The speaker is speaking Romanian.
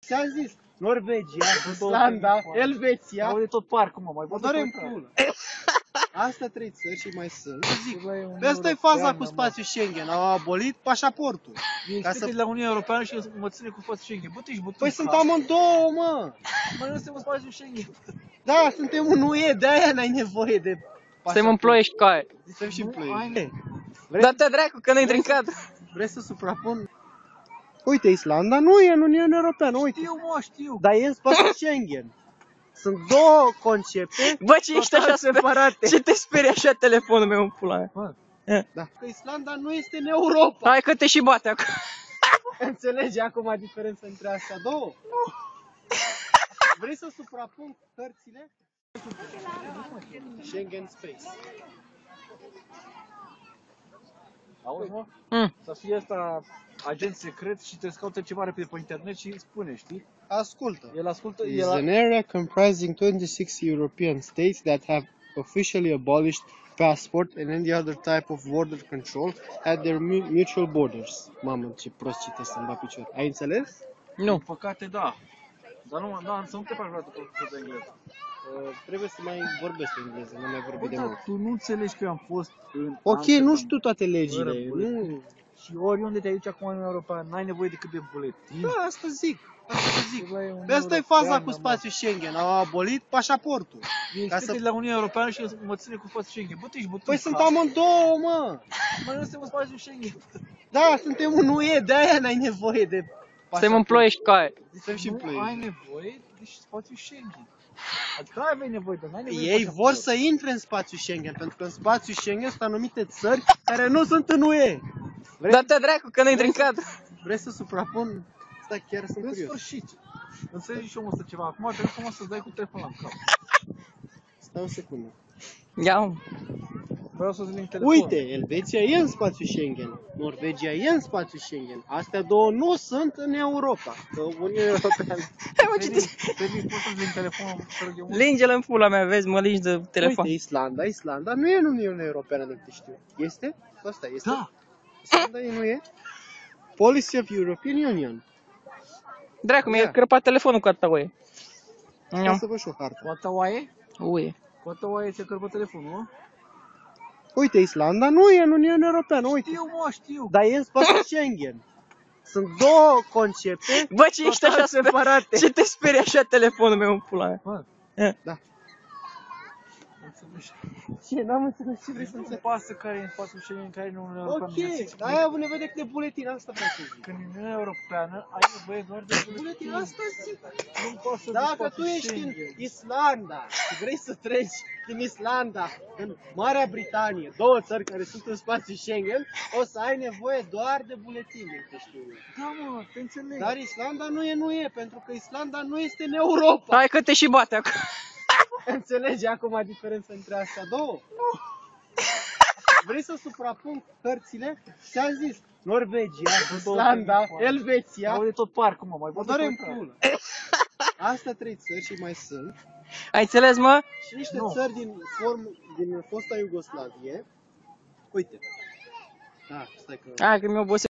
Ți-am zis, Norvegia, Islanda, Elveția. Aude tot parcul, mă, mai Mă văd doare în pulă. Astea 3 țări și mai sunt. Zic, asta e faza cu spațiul Schengen. Au abolit pașaportul. Ca să la Uniunea Europeană și mă ține cu spațiul Schengen. Bă, tu ești bătut. Păi sunt amândouă, mă. Mă, nu suntem în spațiul Schengen. Da, suntem în UE, de-aia n-ai nevoie de Suntem în Ploiești cu aia. Suntem și în Ploiești. Da-te dracu, că nu intri în cadru. Vrei să suprapun? Uite, Islanda nu e în Uniunea Europeană, uite. Știu, mă, știu. Dar e în spațiul Schengen. Sunt două concepte. Bă, ce ești așa separate. Ce te sperie așa telefonul meu în pula mea? Bă. Da. Că Islanda nu este în Europa. Hai că te și bate acum. Înțelegi acum diferența între astea două? Vrei să suprapun cărțile? Schengen Space. Auzi, mă? Să fie asta agent secret și te scaută ceva repede pe internet și îți spune, știi? Ascultă. El ascultă, Is an area comprising 26 European states that have officially abolished passport and any other type of border control at their mutual borders. Mamă, ce prost citesc să-mi bat picior. Ai înțeles? Nu. În păcate, da. Dar nu, da, să nu te faci vreodată cu engleză. Trebuie să mai vorbesc engleză, nu mai vorbi Bă, de dar mult. tu nu înțelegi că eu am fost în Ok, Amsterdam, nu știu toate legile. fără Nu. și oriunde te duci acum în Uniunea Europeană, n-ai nevoie decât de buletin. Da, asta zic. Asta zic. Bă, e Uniunea De asta e Europeană, faza cu mă. spațiul Schengen. Au abolit pașaportul. Ca să la Uniunea Europeană și mă ține cu spațiul Schengen. Bă, tu ești bătut. Păi sunt amândouă, mă. Mă, nu suntem în spațiul Schengen. Da, suntem în UE, de-aia n-ai nevoie de Suntem în Ploiești cu aia. Suntem și în Nu Ploiești. ai nevoie de spațiul Schengen. Adică ai avea nevoie, dar n-ai nevoie de Ei pașaport. vor să intre în spațiul Schengen, pentru că în spațiul Schengen sunt anumite țări care nu sunt în UE. Da-te dracu, că nu intri în cadru. Vrei să suprapun? Stai, chiar sunt În curios. sfârșit. Înțelegi și omul ăsta ceva. Acum trebuie frumos să-ți dai cu telefonul la cap. Stai o secundă. Ia. Vreau să-ți link telefonul. Uite, Elveția e în spațiul Schengen. Norvegia e în spațiul Schengen. Astea două nu sunt în Europa. Că Uniunea Europeană. Hai mă, ce te... Te poți să-ți link telefonul? Lingele în pula mea, vezi, mă lingi de telefon. Uite, Islanda nu e în Uniunea Europeană, de câte știu. Este? Asta este? Da. Islanda nu e? Policy of European Union. Dracu, mi-a crăpat telefonul cu atâta oie. Ia să văd și o hartă. Cu atâta oaie? Uie. Cu atâta oaie ți-a cărpat telefonul, nu? Uite, Islanda nu e în Uniunea Europeană, uite. Știu, mă, știu. Dar e în spațiul Schengen. Sunt două concepte. Bă, ce ești așa separate. Ce te sperie așa telefonul meu în pula mea? Bă. Da. Înțelegi? Ce? N-am înțeles ce vrei să Nu înțeleg. pasă care e în spațiul Schengen, care e în Uniunea Europeană. Ok, dar ai avut nevoie de buletin, asta vreau să zic. Când în Uniunea Europeană ai nevoie doar de Buletin, asta zic. Nu poți să Dacă tu ești în Islanda și vrei să treci din Islanda în Marea Britanie, două țări care sunt în spațiul Schengen, o să ai nevoie doar de buletin, de știu eu. Da, mă, te înțeleg. Dar Islanda nu e în UE, pentru că Islanda nu este în Europa. Hai că te și bate acum. Înțelegi acum diferența între astea două? Vrei să suprapun cărțile? Ți-am zis, Norvegia, Islanda, Elveția. Aude tot parcul, mă, mai Mă văd doare în pulă. Astea 3 țări și mai sunt. Ai înțeles, mă? Și niște țări din fosta Iugoslavie. Uite. Ah, stai că... Hai că mi-a obosit.